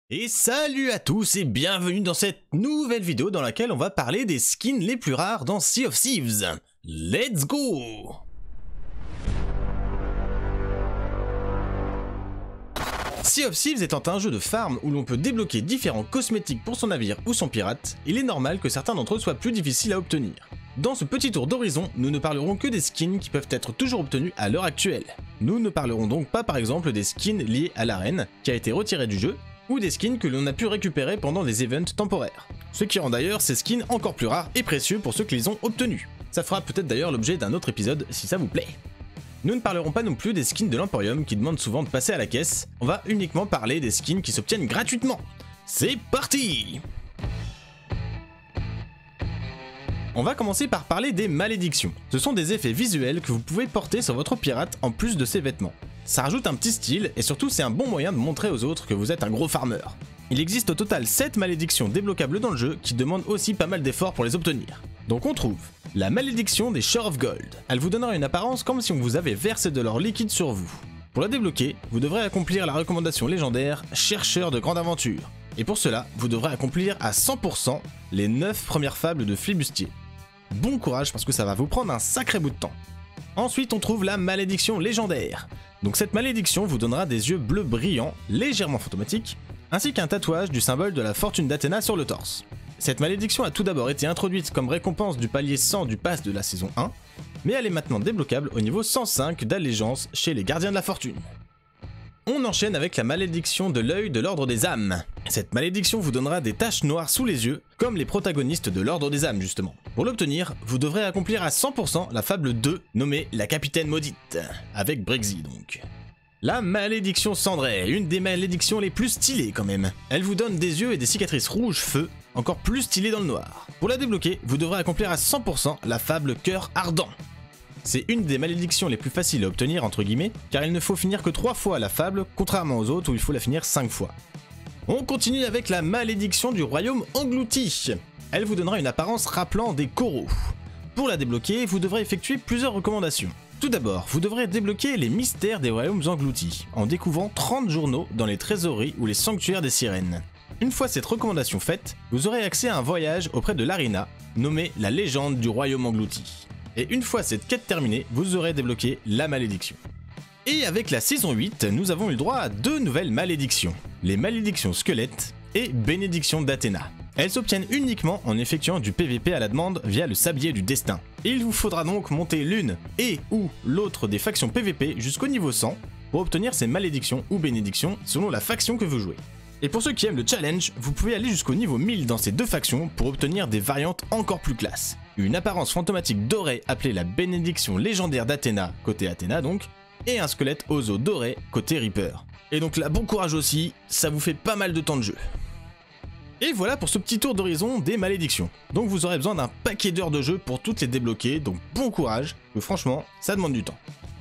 Et salut à tous et bienvenue dans cette nouvelle vidéo dans laquelle on va parler des skins les plus rares dans Sea of Thieves. Let's go! Sea of Thieves étant un jeu de farm où l'on peut débloquer différents cosmétiques pour son navire ou son pirate, il est normal que certains d'entre eux soient plus difficiles à obtenir. Dans ce petit tour d'horizon, nous ne parlerons que des skins qui peuvent être toujours obtenus à l'heure actuelle. Nous ne parlerons donc pas par exemple des skins liés à l'arène, qui a été retirée du jeu, ou des skins que l'on a pu récupérer pendant des events temporaires. Ce qui rend d'ailleurs ces skins encore plus rares et précieux pour ceux qui les ont obtenus. Ça fera peut-être d'ailleurs l'objet d'un autre épisode si ça vous plaît. Nous ne parlerons pas non plus des skins de l'Emporium qui demandent souvent de passer à la caisse, on va uniquement parler des skins qui s'obtiennent gratuitement. C'est parti! On va commencer par parler des malédictions. Ce sont des effets visuels que vous pouvez porter sur votre pirate en plus de ses vêtements. Ça rajoute un petit style et surtout c'est un bon moyen de montrer aux autres que vous êtes un gros farmer. Il existe au total 7 malédictions débloquables dans le jeu qui demandent aussi pas mal d'efforts pour les obtenir. Donc on trouve la malédiction des Shore of Gold. Elle vous donnera une apparence comme si on vous avait versé de l'or liquide sur vous. Pour la débloquer, vous devrez accomplir la recommandation légendaire Chercheur de grande aventure. Et pour cela, vous devrez accomplir à 100% les 9 premières fables de Flibustier. Bon courage parce que ça va vous prendre un sacré bout de temps. Ensuite on trouve la malédiction légendaire. Donc cette malédiction vous donnera des yeux bleus brillants, légèrement fantomatiques, ainsi qu'un tatouage du symbole de la fortune d'Athéna sur le torse. Cette malédiction a tout d'abord été introduite comme récompense du palier 100 du pass de la saison 1, mais elle est maintenant débloquable au niveau 105 d'allégeance chez les gardiens de la fortune. On enchaîne avec la malédiction de l'œil de l'ordre des âmes. Cette malédiction vous donnera des taches noires sous les yeux, comme les protagonistes de l'ordre des âmes justement. Pour l'obtenir, vous devrez accomplir à 100% la fable 2, nommée la capitaine maudite, avec Brexy donc. La malédiction cendrée, une des malédictions les plus stylées quand même. Elle vous donne des yeux et des cicatrices rouge feu, encore plus stylées dans le noir. Pour la débloquer, vous devrez accomplir à 100% la fable cœur ardent. C'est une des malédictions les plus faciles à obtenir entre guillemets, car il ne faut finir que 3 fois la fable, contrairement aux autres où il faut la finir 5 fois. On continue avec la malédiction du royaume englouti. Elle vous donnera une apparence rappelant des coraux. Pour la débloquer, vous devrez effectuer plusieurs recommandations. Tout d'abord, vous devrez débloquer les mystères des royaumes engloutis, en découvrant 30 journaux dans les trésoreries ou les sanctuaires des sirènes. Une fois cette recommandation faite, vous aurez accès à un voyage auprès de l'Arena, nommé la légende du royaume englouti. Et une fois cette quête terminée, vous aurez débloqué la malédiction. Et avec la saison 8, nous avons eu le droit à 2 nouvelles malédictions, les malédictions squelettes et bénédiction d'Athéna. Elles s'obtiennent uniquement en effectuant du PVP à la demande via le sablier du destin. Et il vous faudra donc monter l'une et ou l'autre des factions PVP jusqu'au niveau 100 pour obtenir ces malédictions ou bénédictions selon la faction que vous jouez. Et pour ceux qui aiment le challenge, vous pouvez aller jusqu'au niveau 1000 dans ces 2 factions pour obtenir des variantes encore plus classe. Une apparence fantomatique dorée appelée la bénédiction légendaire d'Athéna, côté Athéna donc, et un squelette aux os dorés, côté Reaper. Et donc là, bon courage aussi, ça vous fait pas mal de temps de jeu. Et voilà pour ce petit tour d'horizon des malédictions. Donc vous aurez besoin d'un paquet d'heures de jeu pour toutes les débloquer, donc bon courage, que franchement, ça demande du temps.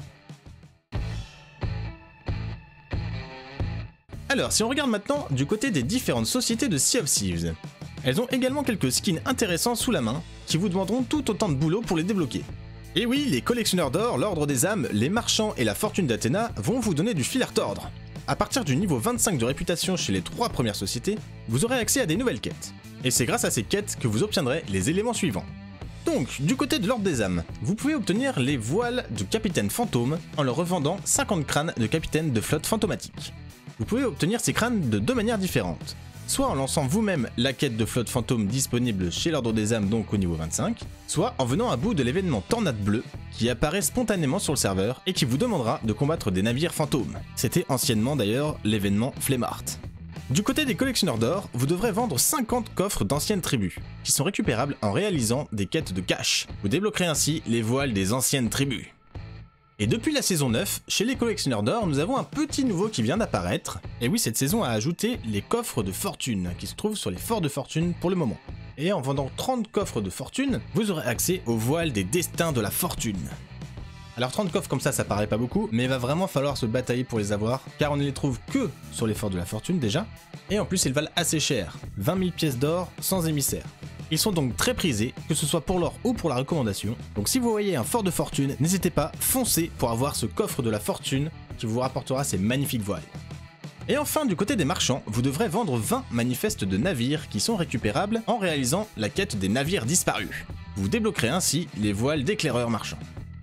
Alors, si on regarde maintenant du côté des différentes sociétés de Sea of Thieves, elles ont également quelques skins intéressants sous la main qui vous demanderont tout autant de boulot pour les débloquer. Et oui, les collectionneurs d'or, l'ordre des âmes, les marchands et la fortune d'Athéna vont vous donner du fil à retordre. À partir du niveau 25 de réputation chez les 3 premières sociétés, vous aurez accès à des nouvelles quêtes. Et c'est grâce à ces quêtes que vous obtiendrez les éléments suivants. Donc, du côté de l'ordre des âmes, vous pouvez obtenir les voiles du capitaine fantôme en leur revendant 50 crânes de capitaine de flotte fantomatique. Vous pouvez obtenir ces crânes de 2 manières différentes. Soit en lançant vous-même la quête de flotte fantôme disponible chez l'ordre des âmes donc au niveau 25, soit en venant à bout de l'événement Tornade Bleue qui apparaît spontanément sur le serveur et qui vous demandera de combattre des navires fantômes. C'était anciennement d'ailleurs l'événement Flemmart. Du côté des collectionneurs d'or, vous devrez vendre 50 coffres d'anciennes tribus, qui sont récupérables en réalisant des quêtes de cash. Vous débloquerez ainsi les voiles des anciennes tribus. Et depuis la saison 9, chez les collectionneurs d'or, nous avons un petit nouveau qui vient d'apparaître. Et oui, cette saison a ajouté les coffres de fortune, qui se trouvent sur les forts de fortune pour le moment. Et en vendant 30 coffres de fortune, vous aurez accès aux voiles des destins de la fortune. Alors 30 coffres comme ça paraît pas beaucoup, mais il va vraiment falloir se batailler pour les avoir, car on ne les trouve que sur les forts de la fortune déjà, et en plus ils valent assez cher, 20 000 pièces d'or sans émissaire. Ils sont donc très prisés, que ce soit pour l'or ou pour la recommandation, donc si vous voyez un fort de fortune, n'hésitez pas, foncez pour avoir ce coffre de la fortune qui vous rapportera ces magnifiques voiles. Et enfin, du côté des marchands, vous devrez vendre 20 manifestes de navires qui sont récupérables en réalisant la quête des navires disparus. Vous débloquerez ainsi les voiles d'éclaireurs marchands.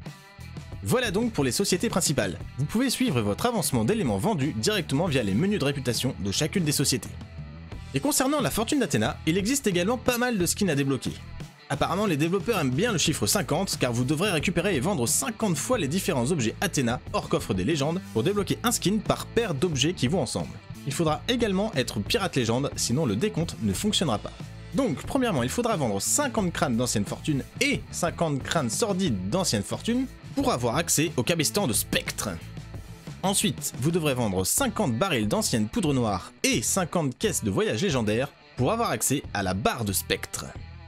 Voilà donc pour les sociétés principales. Vous pouvez suivre votre avancement d'éléments vendus directement via les menus de réputation de chacune des sociétés. Et concernant la fortune d'Athéna, il existe également pas mal de skins à débloquer. Apparemment, les développeurs aiment bien le chiffre 50 car vous devrez récupérer et vendre 50 fois les différents objets Athéna hors coffre des légendes pour débloquer un skin par paire d'objets qui vont ensemble. Il faudra également être pirate légende, sinon le décompte ne fonctionnera pas. Donc, premièrement, il faudra vendre 50 crânes d'ancienne fortune et 50 crânes sordides d'ancienne fortune pour avoir accès au cabestan de Spectre. Ensuite, vous devrez vendre 50 barils d'ancienne poudre noire et 50 caisses de voyage légendaire pour avoir accès à la barre de Spectre.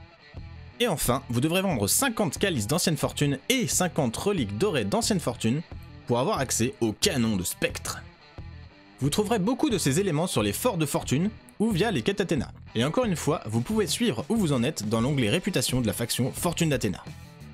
Et enfin, vous devrez vendre 50 calices d'ancienne fortune et 50 reliques dorées d'ancienne fortune pour avoir accès au canon de Spectre. Vous trouverez beaucoup de ces éléments sur les forts de fortune ou via les quêtes Athéna. Et encore une fois, vous pouvez suivre où vous en êtes dans l'onglet réputation de la faction Fortune d'Athéna.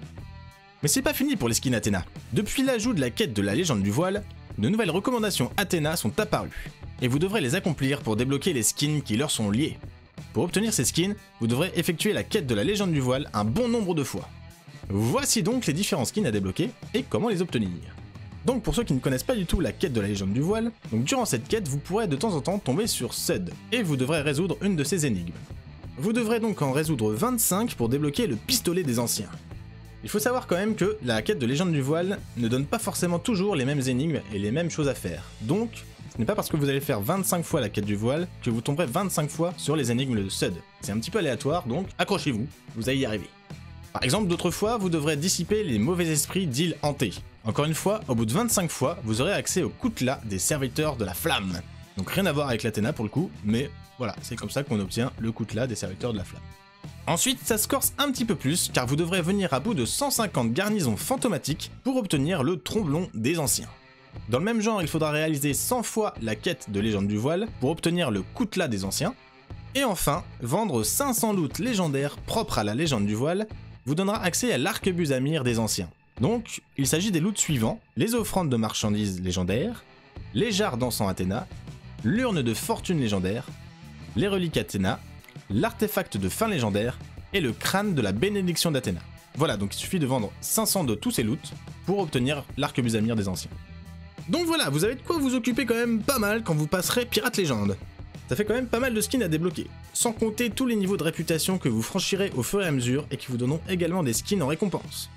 Mais c'est pas fini pour les skins Athéna. Depuis l'ajout de la quête de la légende du voile, de nouvelles recommandations Athéna sont apparues, et vous devrez les accomplir pour débloquer les skins qui leur sont liés. Pour obtenir ces skins, vous devrez effectuer la quête de la légende du voile un bon nombre de fois. Voici donc les différents skins à débloquer et comment les obtenir. Donc pour ceux qui ne connaissent pas du tout la quête de la légende du voile, donc durant cette quête vous pourrez de temps en temps tomber sur Sud, et vous devrez résoudre une de ces énigmes. Vous devrez donc en résoudre 25 pour débloquer le pistolet des anciens. Il faut savoir quand même que la quête de légende du voile ne donne pas forcément toujours les mêmes énigmes et les mêmes choses à faire. Donc, ce n'est pas parce que vous allez faire 25 fois la quête du voile que vous tomberez 25 fois sur les énigmes de Sud. C'est un petit peu aléatoire, donc accrochez-vous, vous allez y arriver. Par exemple, d'autres fois, vous devrez dissiper les mauvais esprits d'îles hantées. Encore une fois, au bout de 25 fois, vous aurez accès au Koutla des serviteurs de la flamme. Donc rien à voir avec l'Athéna pour le coup, mais voilà, c'est comme ça qu'on obtient le Koutla des serviteurs de la flamme. Ensuite, ça se corse un petit peu plus, car vous devrez venir à bout de 150 garnisons fantomatiques pour obtenir le tromblon des anciens. Dans le même genre, il faudra réaliser 100 fois la quête de légende du voile pour obtenir le Koutla des anciens. Et enfin, vendre 500 loots légendaires propres à la légende du voile vous donnera accès à l'arquebuse Amir des anciens. Donc, il s'agit des loots suivants: les offrandes de marchandises légendaires, les jarres d'encens Athéna, l'urne de fortune légendaire, les reliques Athéna, l'artefact de fin légendaire et le crâne de la bénédiction d'Athéna. Voilà, donc il suffit de vendre 500 de tous ces loots pour obtenir l'arquebuse Amir des anciens. Donc voilà, vous avez de quoi vous occuper quand même pas mal quand vous passerez pirate légende. Ça fait quand même pas mal de skins à débloquer, sans compter tous les niveaux de réputation que vous franchirez au fur et à mesure et qui vous donneront également des skins en récompense.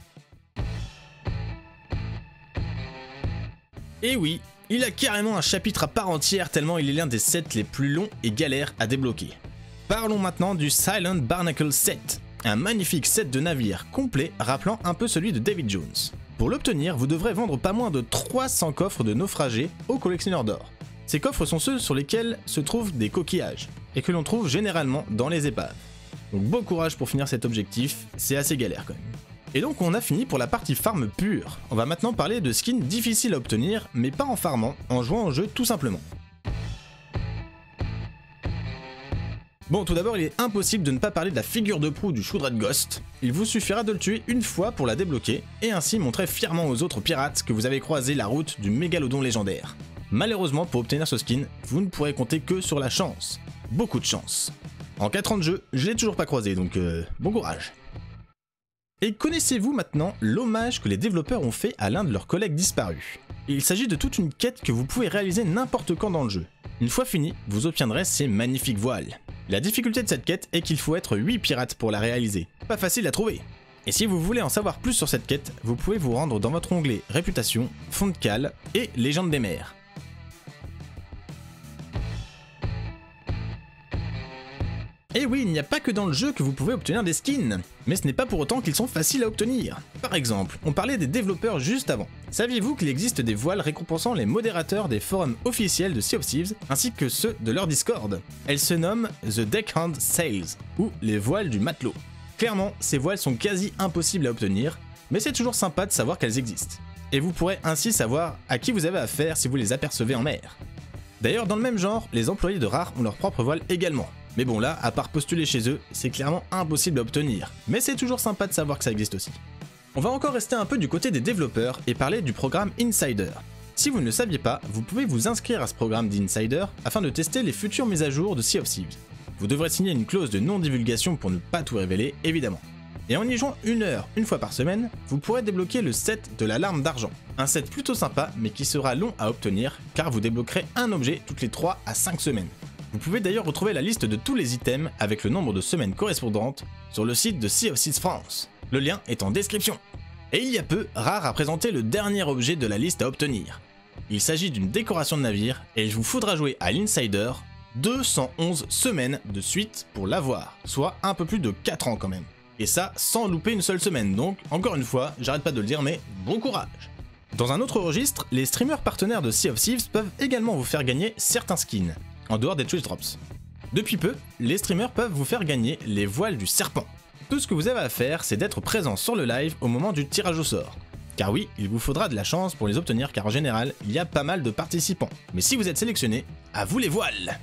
Et oui, il a carrément un chapitre à part entière tellement il est l'un des sets les plus longs et galères à débloquer. Parlons maintenant du Silent Barnacle Set, un magnifique set de navires complet rappelant un peu celui de David Jones. Pour l'obtenir, vous devrez vendre pas moins de 300 coffres de naufragés aux collectionneurs d'or. Ces coffres sont ceux sur lesquels se trouvent des coquillages, et que l'on trouve généralement dans les épaves. Donc bon courage pour finir cet objectif, c'est assez galère quand même. Et donc on a fini pour la partie farm pure. On va maintenant parler de skins difficiles à obtenir, mais pas en farmant, en jouant au jeu tout simplement. Bon, tout d'abord, il est impossible de ne pas parler de la figure de proue du Shroudred Ghost. Il vous suffira de le tuer une fois pour la débloquer, et ainsi montrer fièrement aux autres pirates que vous avez croisé la route du mégalodon légendaire. Malheureusement, pour obtenir ce skin, vous ne pourrez compter que sur la chance. Beaucoup de chance. En 4 ans de jeu, je l'ai toujours pas croisé, donc bon courage. Et connaissez-vous maintenant l'hommage que les développeurs ont fait à l'un de leurs collègues disparus? Il s'agit de toute une quête que vous pouvez réaliser n'importe quand dans le jeu. Une fois fini, vous obtiendrez ces magnifiques voiles. La difficulté de cette quête est qu'il faut être 8 pirates pour la réaliser. Pas facile à trouver. Et si vous voulez en savoir plus sur cette quête, vous pouvez vous rendre dans votre onglet Réputation, Fond de cale et Légende des mers. Et oui, il n'y a pas que dans le jeu que vous pouvez obtenir des skins, mais ce n'est pas pour autant qu'ils sont faciles à obtenir. Par exemple, on parlait des développeurs juste avant. Saviez-vous qu'il existe des voiles récompensant les modérateurs des forums officiels de Sea of Thieves, ainsi que ceux de leur Discord? Elles se nomment The Deckhand Sails, ou les voiles du matelot. Clairement, ces voiles sont quasi impossibles à obtenir, mais c'est toujours sympa de savoir qu'elles existent. Et vous pourrez ainsi savoir à qui vous avez affaire si vous les apercevez en mer. D'ailleurs, dans le même genre, les employés de RAR ont leur propre voile également. Mais bon là, à part postuler chez eux, c'est clairement impossible à obtenir. Mais c'est toujours sympa de savoir que ça existe aussi. On va encore rester un peu du côté des développeurs et parler du programme Insider. Si vous ne le saviez pas, vous pouvez vous inscrire à ce programme d'Insider afin de tester les futures mises à jour de Sea of Thieves. Vous devrez signer une clause de non-divulgation pour ne pas tout révéler, évidemment. Et en y jouant 1 heure une fois par semaine, vous pourrez débloquer le set de la larme d'argent. Un set plutôt sympa mais qui sera long à obtenir car vous débloquerez un objet toutes les 3 à 5 semaines. Vous pouvez d'ailleurs retrouver la liste de tous les items avec le nombre de semaines correspondantes sur le site de Sea of Thieves France. Le lien est en description. Et il y a peu, Rare a présenté le dernier objet de la liste à obtenir. Il s'agit d'une décoration de navire et il vous faudra jouer à l'Insider 211 semaines de suite pour l'avoir, soit un peu plus de 4 ans quand même. Et ça sans louper une seule semaine, donc encore une fois, j'arrête pas de le dire mais bon courage. Dans un autre registre, les streamers partenaires de Sea of Thieves peuvent également vous faire gagner certains skins, en dehors des Twitch Drops. Depuis peu, les streamers peuvent vous faire gagner les voiles du serpent. Tout ce que vous avez à faire, c'est d'être présent sur le live au moment du tirage au sort. Car oui, il vous faudra de la chance pour les obtenir car en général, il y a pas mal de participants. Mais si vous êtes sélectionné, à vous les voiles!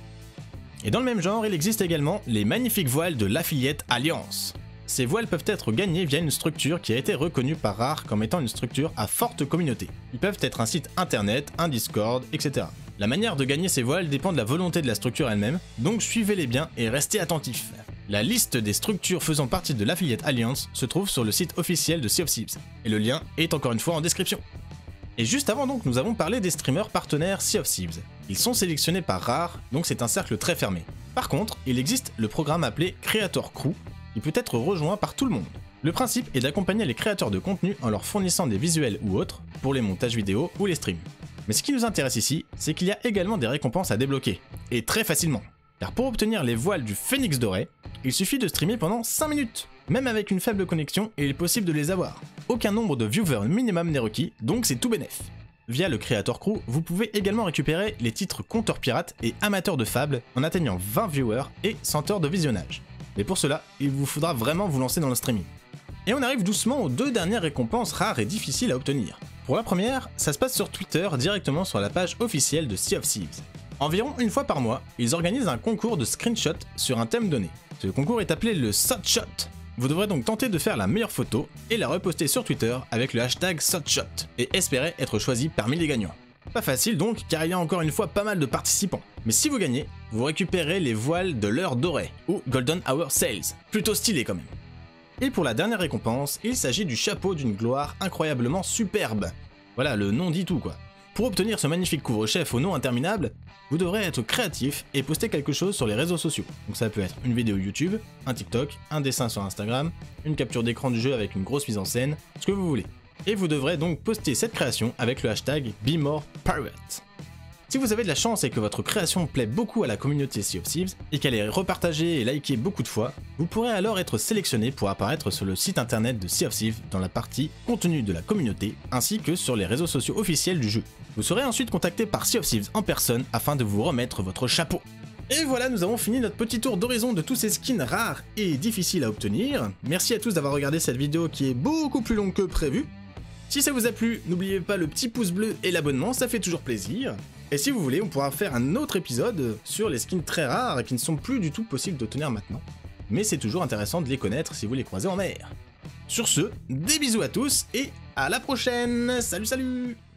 Et dans le même genre, il existe également les magnifiques voiles de l'affiliate Alliance. Ces voiles peuvent être gagnées via une structure qui a été reconnue par Rare comme étant une structure à forte communauté. Ils peuvent être un site internet, un Discord, etc. La manière de gagner ces voiles dépend de la volonté de la structure elle-même, donc suivez-les bien et restez attentifs. La liste des structures faisant partie de l'affiliate Alliance se trouve sur le site officiel de Sea of Thieves, et le lien est encore une fois en description. Et juste avant donc, nous avons parlé des streamers partenaires Sea of Thieves. Ils sont sélectionnés par Rare, donc c'est un cercle très fermé. Par contre, il existe le programme appelé Creator Crew, qui peut être rejoint par tout le monde. Le principe est d'accompagner les créateurs de contenu en leur fournissant des visuels ou autres, pour les montages vidéo ou les streams. Mais ce qui nous intéresse ici, c'est qu'il y a également des récompenses à débloquer, et très facilement. Car pour obtenir les voiles du Phénix doré, il suffit de streamer pendant 5 minutes. Même avec une faible connexion, il est possible de les avoir. Aucun nombre de viewers minimum n'est requis, donc c'est tout bénef. Via le Creator Crew, vous pouvez également récupérer les titres Compteur Pirate et Amateur de Fable en atteignant 20 viewers et 100 heures de visionnage. Mais pour cela, il vous faudra vraiment vous lancer dans le streaming. Et on arrive doucement aux 2 dernières récompenses rares et difficiles à obtenir. Pour la première, ça se passe sur Twitter directement sur la page officielle de Sea of Thieves. Environ une fois par mois, ils organisent un concours de screenshot sur un thème donné. Ce concours est appelé le SOTshot. Vous devrez donc tenter de faire la meilleure photo et la reposter sur Twitter avec le hashtag SOTshot et espérer être choisi parmi les gagnants. Pas facile donc, car il y a encore une fois pas mal de participants. Mais si vous gagnez, vous récupérez les voiles de l'heure dorée, ou Golden Hour Sales, plutôt stylé quand même. Et pour la dernière récompense, il s'agit du chapeau d'une gloire incroyablement superbe. Voilà, le nom dit tout quoi. Pour obtenir ce magnifique couvre-chef au nom interminable, vous devrez être créatif et poster quelque chose sur les réseaux sociaux. Donc ça peut être une vidéo YouTube, un TikTok, un dessin sur Instagram, une capture d'écran du jeu avec une grosse mise en scène, ce que vous voulez. Et vous devrez donc poster cette création avec le hashtag BeMorePirate. Si vous avez de la chance et que votre création plaît beaucoup à la communauté Sea of Thieves et qu'elle est repartagée et likée beaucoup de fois, vous pourrez alors être sélectionné pour apparaître sur le site internet de Sea of Thieves dans la partie contenu de la communauté ainsi que sur les réseaux sociaux officiels du jeu. Vous serez ensuite contacté par Sea of Thieves en personne afin de vous remettre votre chapeau. Et voilà, nous avons fini notre petit tour d'horizon de tous ces skins rares et difficiles à obtenir. Merci à tous d'avoir regardé cette vidéo qui est beaucoup plus longue que prévu. Si ça vous a plu, n'oubliez pas le petit pouce bleu et l'abonnement, ça fait toujours plaisir. Et si vous voulez, on pourra faire un autre épisode sur les skins très rares qui ne sont plus du tout possibles d'obtenir maintenant. Mais c'est toujours intéressant de les connaître si vous les croisez en mer. Sur ce, des bisous à tous et à la prochaine. Salut salut!